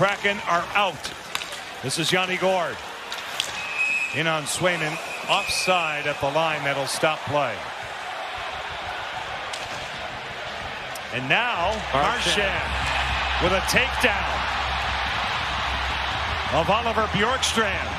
Kraken are out. This is Yanni Gourde. In on Swayman. Offside at the line. That'll stop play. And now Marchand with a takedown of Oliver Bjorkstrand.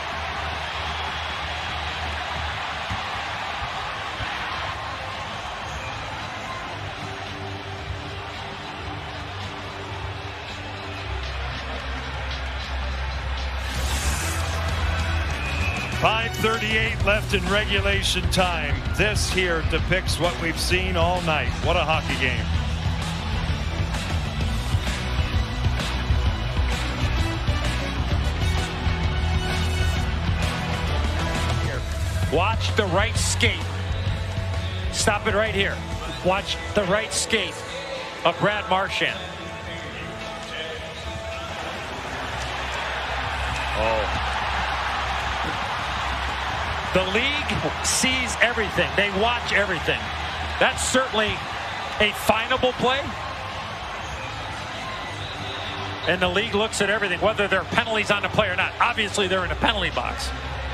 .538 left in regulation time. This here depicts what we've seen all night. What a hockey game. Watch the right skate. Stop it right here. Watch the right skate of Brad Marchand. Oh. The league sees everything. They watch everything. That's certainly a finable play. And the league looks at everything, whether there are penalties on the play or not. Obviously, they're in the penalty box.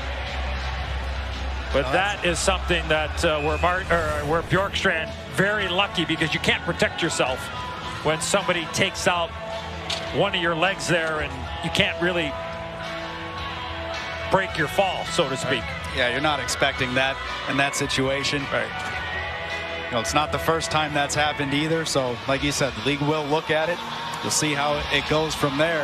But that is something that where Bjorkstrand very lucky, because you can't protect yourself when somebody takes out one of your legs there and you can't really break your fall, so to speak. Yeah, you're not expecting that in that situation. Right. You know, it's not the first time that's happened either. So, like you said, the league will look at it. We'll see how it goes from there.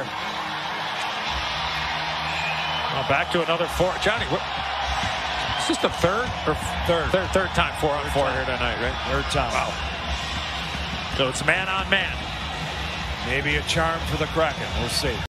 Well, back to another four. Johnny, is this the third time 4-on-4 here tonight, right? Third time. Wow. So it's man on man. Maybe a charm for the Kraken. We'll see.